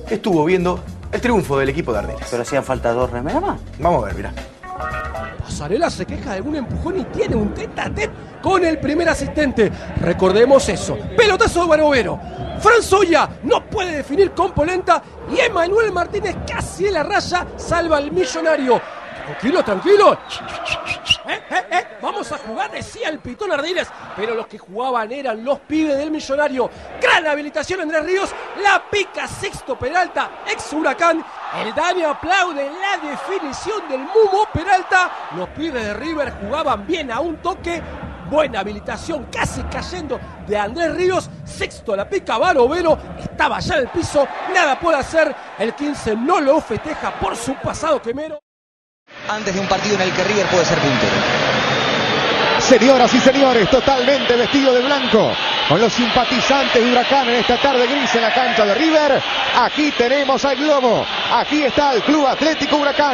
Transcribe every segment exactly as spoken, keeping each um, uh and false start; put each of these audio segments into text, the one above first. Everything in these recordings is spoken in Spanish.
estuvo viendo el triunfo del equipo de Ardiles. Pero hacían falta dos remeras más. Vamos a ver, mirá. Pasarela se queja de algún empujón y tiene un tete a tete con el primer asistente. Recordemos eso. Pelotazo de Barovero. Franzoya no puede definir con polenta y Emanuel Martínez casi en la raya salva al millonario. Tranquilo, tranquilo. ¿Eh, eh, eh? Vamos a jugar, decía el pitón Ardiles, pero los que jugaban eran los pibes del millonario. Gran habilitación Andrés Ríos, la pica Sixto Peralta, ex Huracán. El Dani aplaude la definición del Mumo Peralta. Los pibes de River jugaban bien a un toque. Buena habilitación, casi cayendo de Andrés Ríos. Sexto la pica Barovero, estaba ya en el piso, nada puede hacer. El quince no lo festeja por su pasado quemero. Antes de un partido en el que River puede ser puntero. Señoras y señores, totalmente vestido de blanco, con los simpatizantes de Huracán en esta tarde gris en la cancha de River. Aquí tenemos al Globo, aquí está el Club Atlético Huracán.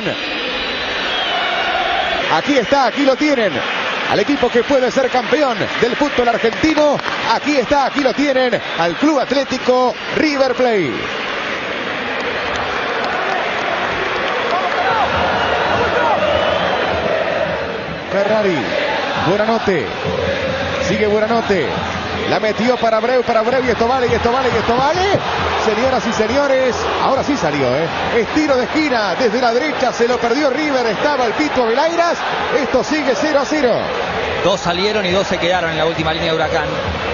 Aquí está, aquí lo tienen, al equipo que puede ser campeón del fútbol argentino. Aquí está, aquí lo tienen, al Club Atlético River Plate. Ferrari, Buenanote, sigue Buenanote, la metió para Abreu, para Abreu y esto vale, y esto vale, y esto vale. Señoras y señores, ahora sí salió, ¿eh? Estiro de esquina, desde la derecha se lo perdió River, estaba el Pito Avelairas, esto sigue cero a cero. Dos salieron y dos se quedaron en la última línea de Huracán.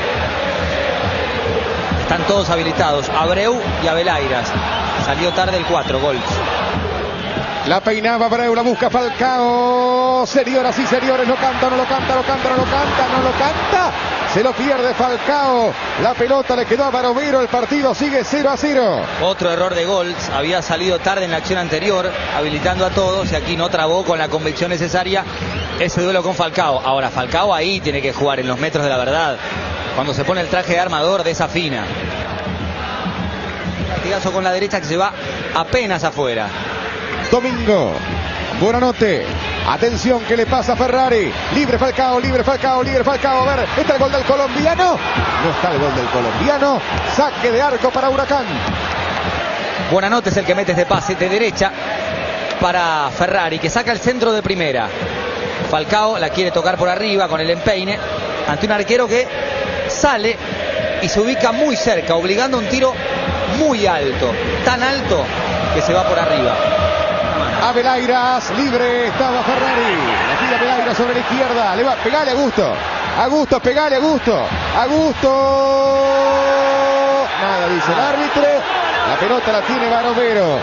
Están todos habilitados, Abreu y Avelairas. Salió tarde el cuatro, Golds. La peinaba Abreu, la busca Falcao. Señoras y señores, no canta, no lo canta, no canta, no lo canta, no lo canta. Se lo pierde Falcao. La pelota le quedó a Barovero. El partido sigue cero a cero. Otro error de Golds. Había salido tarde en la acción anterior, habilitando a todos. Y aquí no trabó con la convicción necesaria ese duelo con Falcao. Ahora, Falcao ahí tiene que jugar en los metros de la verdad. Cuando se pone el traje de armador, desafina. Partidazo con la derecha que se va apenas afuera. Domingo, Buenanote, atención que le pasa a Ferrari, libre Falcao, libre Falcao, libre Falcao, a ver, ¿está el gol del colombiano? No está el gol del colombiano, saque de arco para Huracán. Buenanote es el que mete este pase de derecha para Ferrari, que saca el centro de primera. Falcao la quiere tocar por arriba con el empeine, ante un arquero que sale y se ubica muy cerca, obligando un tiro muy alto, tan alto que se va por arriba. Avelairas, libre, estaba Ferrari. La tira Avelairas sobre la izquierda. Le va, pegale a Gusto. A Gusto, pegale a Gusto. A Gusto. Nada, dice el árbitro. La pelota la tiene Barovero.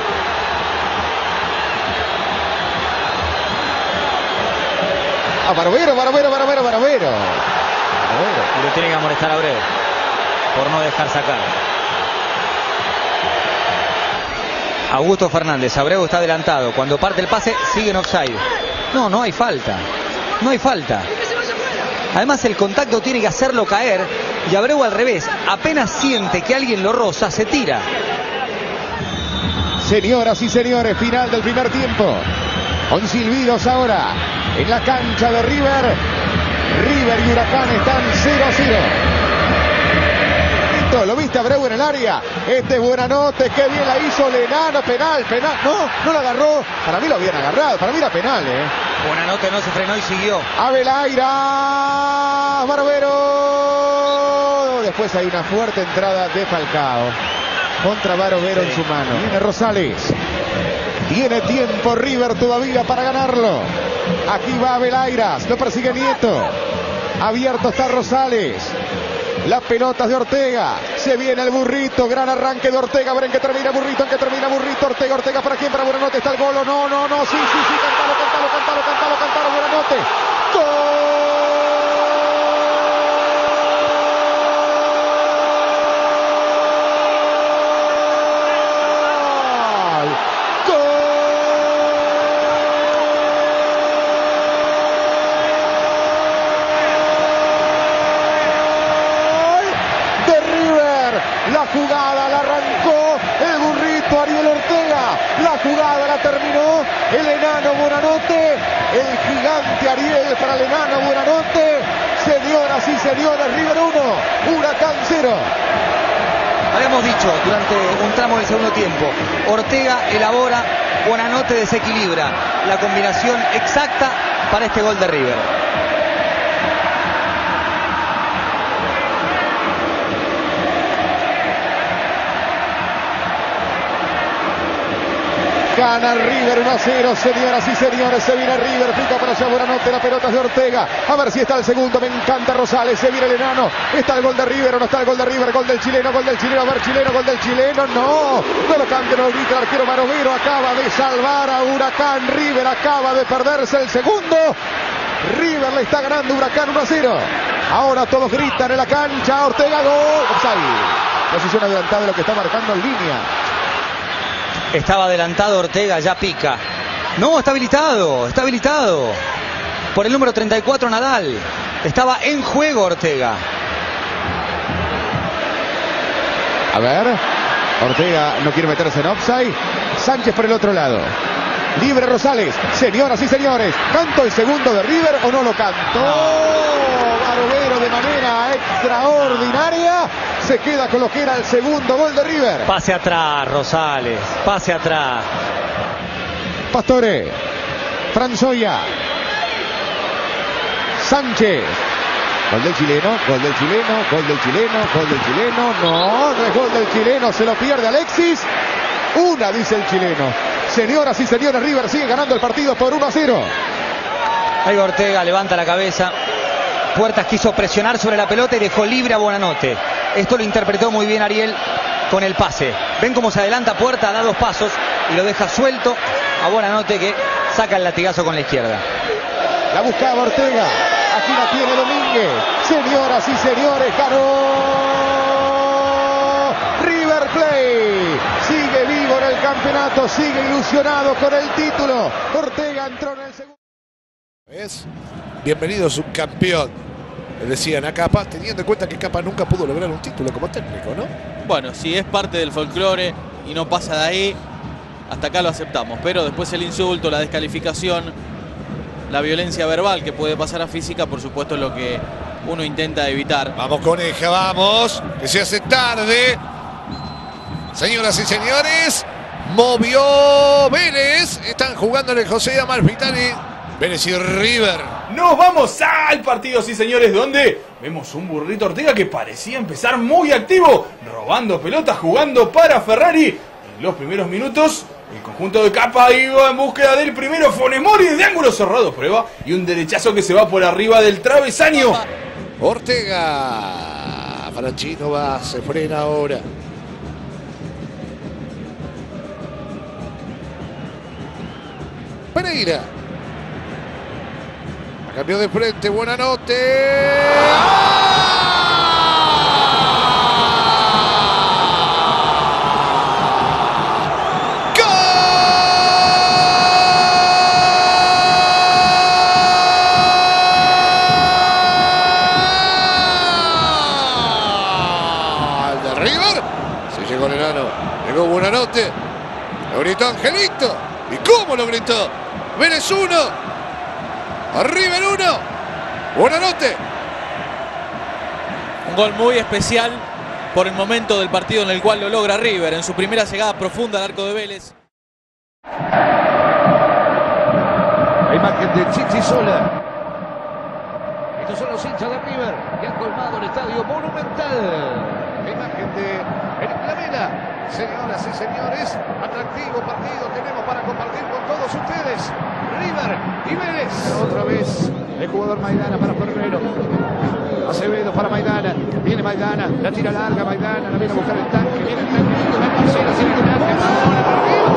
A Barovero, Barovero, Barovero, Barovero. Y lo tiene que amonestar a Abreu por no dejar sacar. Augusto Fernández, Abreu está adelantado. Cuando parte el pase, sigue en offside. No, no hay falta. No hay falta. Además, el contacto tiene que hacerlo caer. Y Abreu al revés. Apenas siente que alguien lo roza, se tira. Señoras y señores, final del primer tiempo. Con silbidos ahora en la cancha de River. River y Huracán están cero a cero. Lo viste Abreu en el área. Este es Buenanote, qué bien la hizo Lenano. Penal, penal. No, no la agarró. Para mí lo habían agarrado. Para mí era penal, eh. Buenanote no se frenó y siguió. Avelairas, Barovero. Después hay una fuerte entrada de Falcao contra Barovero, sí, en su mano. Viene Rosales. Tiene tiempo River todavía para ganarlo. Aquí va Avelairas. Lo persigue Nieto. Abierto está Rosales. Las pelotas de Ortega. Se viene el Burrito. Gran arranque de Ortega. Ver en que termina Burrito. En que termina Burrito. Ortega. Ortega para quién. Para Buenanote. Está el gol. No, no, no. Sí, sí, sí. Cantalo, cantalo, cantalo, cantalo, cantalo. Buenanote. ¡Gol! La jugada la arrancó el Burrito Ariel Ortega. La jugada la terminó el enano Buenanote. El gigante Ariel para el enano Buenanote. Señoras y señores, River uno, Huracán cero. Habíamos dicho durante un tramo del segundo tiempo, Ortega elabora, Buonanotte desequilibra. La combinación exacta para este gol de River. Gana River uno a cero, señoras y señores, se viene River, pica para allá Buonanotte, la pelota es de Ortega, a ver si está el segundo, me encanta Rosales, se viene el enano, está el gol de River o no está el gol de River, gol del chileno, gol del chileno, a ver chileno, gol del chileno, no, no lo cante, no lo grita el arquero Barovero, acaba de salvar a Huracán, River acaba de perderse el segundo, River le está ganando Huracán uno a cero, ahora todos gritan en la cancha, Ortega, gol, offside, posición adelantada de lo que está marcando en línea. Estaba adelantado Ortega, ya pica. No, está habilitado, está habilitado. Por el número treinta y cuatro Nadal. Estaba en juego Ortega. A ver, Ortega no quiere meterse en offside. Sánchez por el otro lado. Libre Rosales. Señoras y señores, ¿canto el segundo de River o no lo cantó? Barovero de manera extraordinaria. Se queda con lo que era el segundo gol de River. Pase atrás, Rosales. Pase atrás. Pastore. Franzoya. Sánchez. Gol del chileno, gol del chileno, gol del chileno, gol del chileno. No, no es gol del chileno. Se lo pierde Alexis. Una, dice el chileno. Señoras y señores, River sigue ganando el partido por uno a cero. Ahí Ortega levanta la cabeza. Puertas quiso presionar sobre la pelota y dejó libre a Buonanotte. Esto lo interpretó muy bien Ariel con el pase. Ven cómo se adelanta Puerta, da dos pasos y lo deja suelto a Buonanotte, que saca el latigazo con la izquierda. La buscaba Ortega. Aquí la tiene Domínguez. Señoras y señores, ganó River Plate. Sigue vivo en el campeonato, sigue ilusionado con el título. Ortega entró en el segundo. ¿Ves? Bienvenido subcampeón. Le decían a Capa, teniendo en cuenta que Capa nunca pudo lograr un título como técnico, ¿no? Bueno, si es parte del folclore y no pasa de ahí, hasta acá lo aceptamos. Pero después el insulto, la descalificación, la violencia verbal que puede pasar a física, por supuesto es lo que uno intenta evitar. Vamos Coneja, vamos, que se hace tarde. Señoras y señores, movió Vélez. Están jugando en el José Amalfitani. Vélez y River. Nos vamos al partido, sí señores, donde vemos un Burrito Ortega que parecía empezar muy activo, robando pelotas, jugando para Ferrari. En los primeros minutos, el conjunto de Capa iba en búsqueda del primero. Funes Mori de ángulo cerrado, prueba, y un derechazo que se va por arriba del travesaño. Ortega. Franchino va, se frena ahora. Pereira. Cambió de frente, Buonanotte. ¡Ah! ¡Gol! De River. Se llegó el enano. Llegó Buonanotte. Lo gritó Angelito. ¿Y cómo lo gritó? Vélez uno. River uno. Buonanotte. Un gol muy especial por el momento del partido en el cual lo logra River, en su primera llegada profunda al arco de Vélez. La imagen de Chichi Sola. Estos son los hinchas de River que han colmado el estadio Monumental. La imagen de Eric Lamela. Señoras y señores, atractivo partido tenemos para compartir con todos ustedes. River y Vélez. Otra vez el jugador Maidana para Ferrero. Acevedo para Maidana. Viene Maidana, la tira larga Maidana, la viene a buscar el tanque. Viene el tanque, va a Marcelo, sigue el tanque. Ahora para arriba.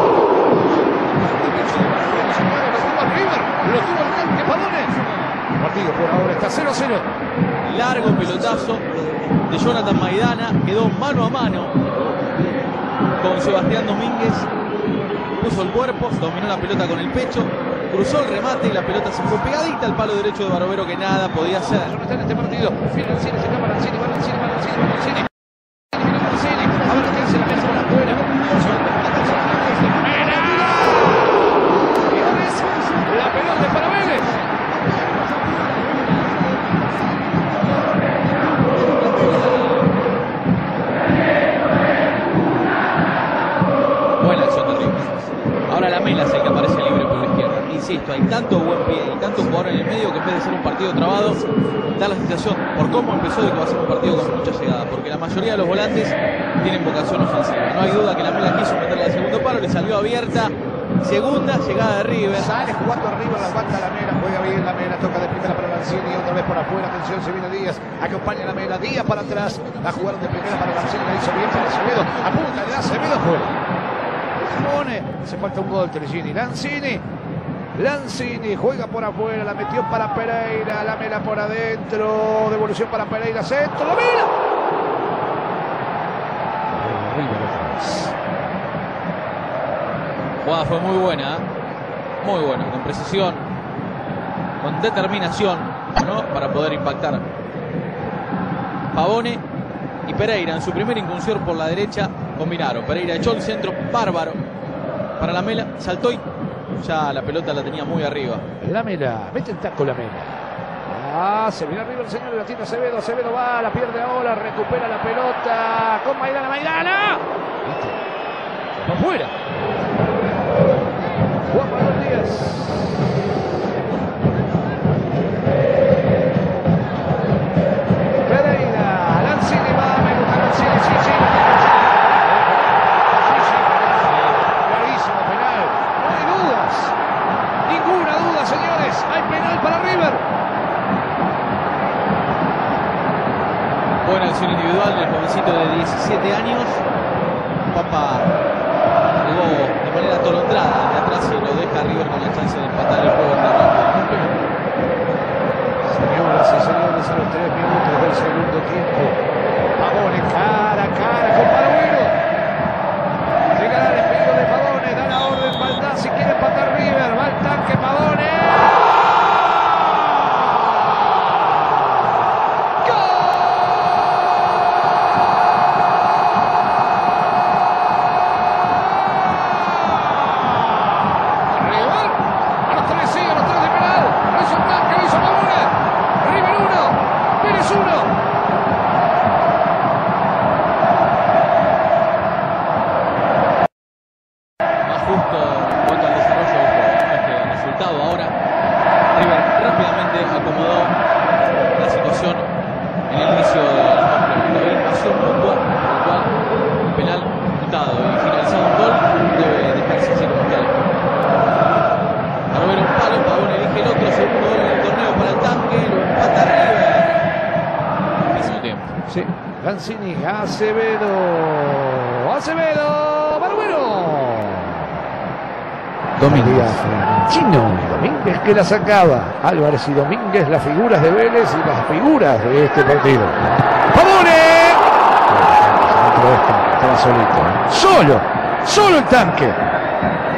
Lo tuvo River, lo tuvo el tanque Padone. El partido por ahora está cero a cero. Largo pelotazo de Jonathan Maidana, quedó mano a mano con Sebastián Domínguez. Puso el cuerpo, dominó la pelota con el pecho, cruzó el remate y la pelota se fue pegadita al palo derecho de Barovero, que nada podía hacer. Está en este partido. Viene el cine, se llama el cine, va el cine, va el cine, va el cine. Viene el cine. A ver qué hace la mesa por afuera. La pelota es para Vélez. Ahora Lamela es el que aparece libre por la izquierda. Insisto, hay tanto buen pie y tanto jugador en el medio que en vez de ser un partido trabado, da la sensación, por cómo empezó, de que va a ser un partido con mucha llegada, porque la mayoría de los volantes tienen vocación ofensiva. No hay duda que Lamela quiso meterla al segundo palo, le salió abierta. Segunda llegada de River. Sale jugando arriba, la aguanta Lamela, juega bien Lamela, toca de primera para Lanzini, otra vez por afuera, atención, se viene Díaz, acompaña a Lamela, Díaz para atrás, la jugaron de primera para Lanzini, la hizo bien para Acevedo, apunta, le da Acevedo fuera. Pone, se falta un gol, Teresini, Lanzini, Lanzini juega por afuera, la metió para Pereira, Lamela por adentro, devolución para Pereira, centro, Lamela. La jugada fue muy buena, muy buena, con precisión, con determinación, ¿no? Para poder impactar. Pavone y Pereira en su primera incursión por la derecha combinaron. Pereira echó el centro bárbaro para Lamela, saltó y ya la pelota la tenía muy arriba. Lamela, mete el taco Lamela. Ah, se viene arriba el señor, la tiene Acevedo, Acevedo va, la pierde ahora, recupera la pelota con Maidana, Maidana. ¿Viste? Va afuera. Juan Manuel Díaz. Pereira, Lanzini va, me gusta Lanzini, sí, sí. Sí, sí, clarísimo penal. No hay dudas. Ninguna duda, señores. Hay penal para River. Buena acción individual del jovencito de diecisiete años. Papa llegó de manera atolondrada de atrás y lo deja a River con la chance de empatar el juego. Señoras y señores, a los tres minutos del segundo tiempo, Pavone cara a cara con Barovero. Llegará el despedido de Pavone, da la orden Valdás si quiere empatar River, va el tanque Pavone. Sí, Lanzini, Acevedo, Acevedo, Barovero. Domínguez. Chino, Domínguez que la sacaba. Álvarez y Domínguez, las figuras de Vélez y las figuras de este partido. ¡Pavone! Estaba solito, ¿eh? Solo, solo el tanque.